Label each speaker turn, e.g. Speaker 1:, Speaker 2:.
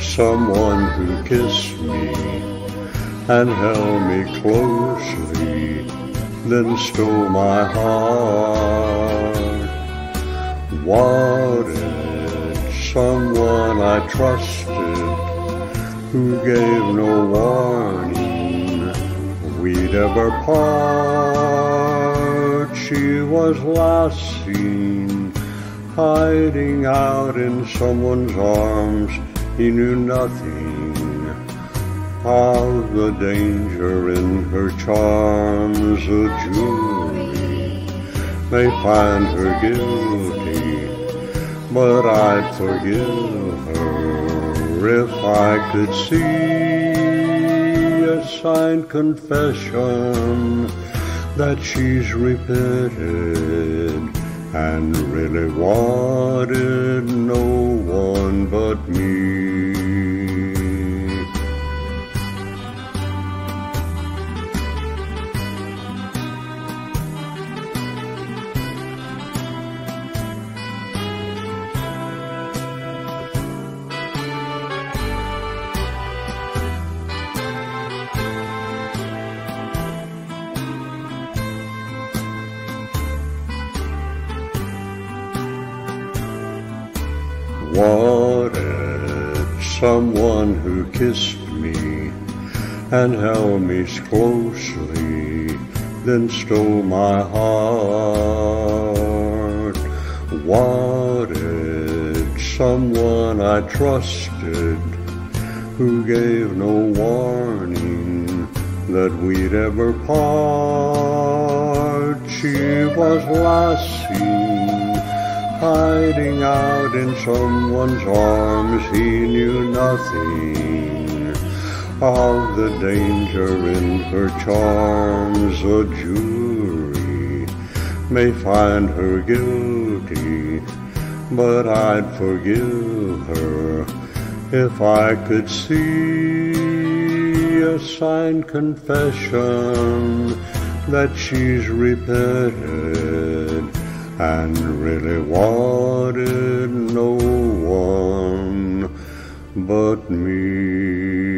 Speaker 1: someone who kissed me and held me closely, then stole my heart. Wanted someone I trusted, who gave no warning we'd ever part. She was last seen hiding out in someone's arms. He knew nothing of the danger in her charms. A jury may find her guilty, but I'd forgive her if I could see a signed confession that she's repented and really wanted no one but me. Wanted someone who kissed me and held me closely, then stole my heart. Wanted someone I trusted, who gave no warning that we'd ever part. She was last seen hiding out in someone's arms. He knew nothing of the danger in her charms. A jury may find her guilty, but I'd forgive her if I could see a signed confession that she's repented and really wanted no one but me.